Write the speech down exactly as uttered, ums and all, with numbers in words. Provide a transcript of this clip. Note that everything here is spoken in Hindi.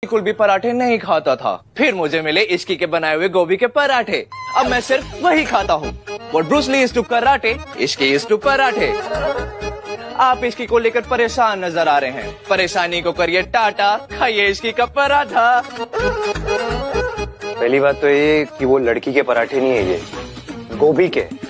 बिल्कुल भी पराठे नहीं खाता था। फिर मुझे मिले इश्की के बनाए हुए गोभी के पराठे। अब मैं सिर्फ वही खाता हूँ। What Bruce Lee is to karate, इश्की is to पराठे। आप इश्की को लेकर परेशान नजर आ रहे हैं। परेशानी को करिए टाटा, खाइए इश्की का पराठा। पहली बात तो ये कि वो लड़की के पराठे नहीं है, ये गोभी के।